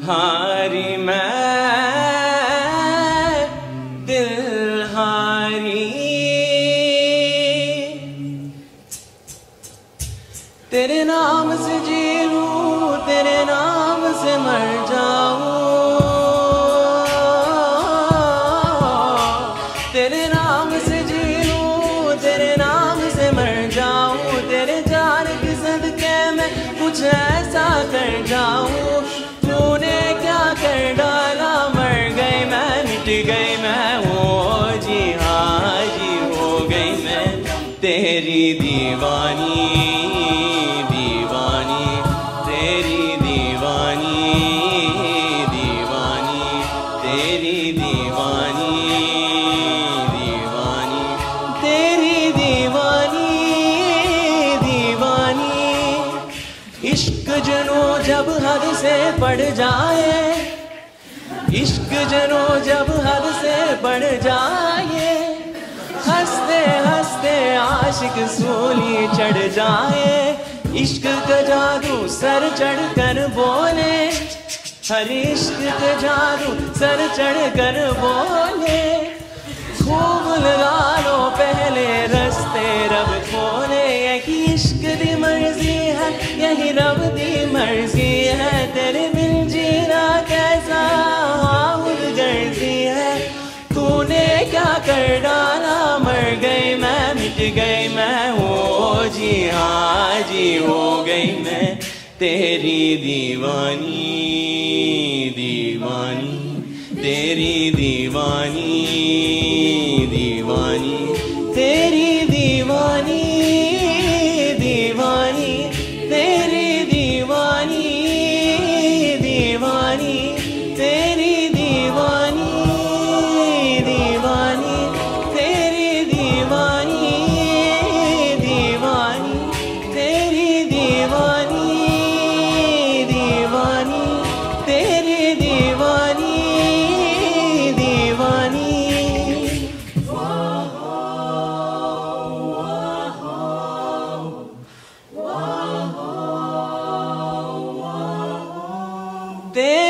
हारी मैं दिल हारी, तेरे नाम से जी लूं, तेरे नाम से मर जाऊं, तेरे नाम से जी लूं, तेरे नाम से मर जाऊं, तेरे जान की सदके मैं कुछ ऐसा कर जाऊं। तूने क्या कर डाला, मर गई मैं, मिट गई मैं, हो जी हाँ जी हो गई मैं तेरी दीवानी, दीवानी तेरी दीवानी, दीवानी तेरी दीवानी, दीवानी तेरी दीवानी, दीवानी। इश्क जनो जब हद से बढ़ जाए, इश्क जनो जब हद से बढ़ जाए, हंसते हंसते आशिक सूली चढ़ जाए। इश्क का जादू सर चढ़ कर बोले, हर इश्क का जादू सर चढ़ कर बोले। खूब लगा लो पहले रस्ते रब खोले, यही इश्क दी मर्जी है, यही रब दी मर्जी है। तेरे बिन जीना कैसा हाउल गर्जी है, तूने क्या कर डाला, मर गई मैं, मिट गई मैं, हो जी हाँ जी हो गई मैं तेरी दीवानी, दीवानी तेरी दीवानी, दीवानी तेरी दीवानी, दीवानी तेरी दीवानी, दीवानी तेरी दीवानी, दीवानी तेरी दीवानी, दीवानी तेरी दीवानी, दीवानी तेरी दीवानी, दीवानी। तेरी